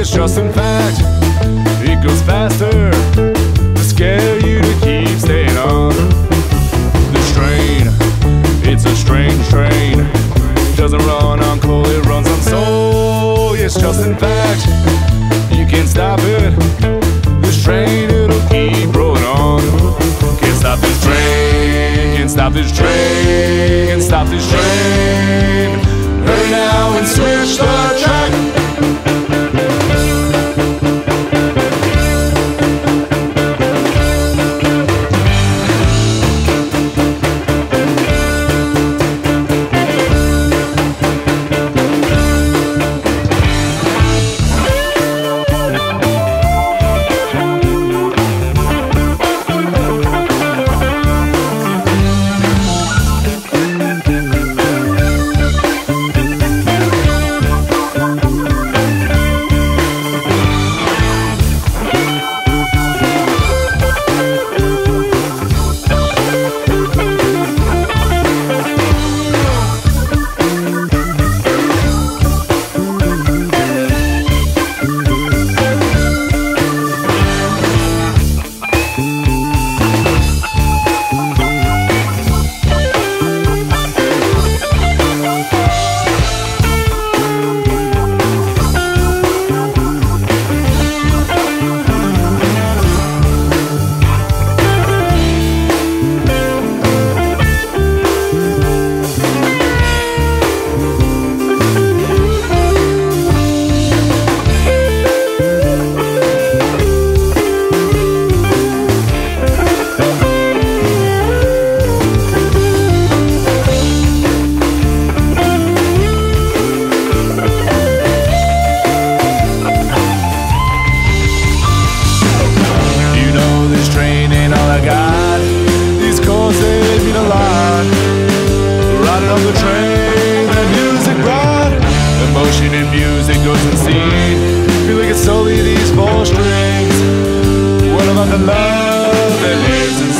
It's just in fact, it goes faster to scare you to keep staying on. This train, it's a strange train. Doesn't run on coal, it runs on soul. It's just in fact, you can't stop it. This train, it'll keep rolling on. Can't stop this train, can't stop this train, can't stop this train. Hurry now and switch the track. Goes unseen. Feel like it's solely these 4 strings. What about the love that lives inside?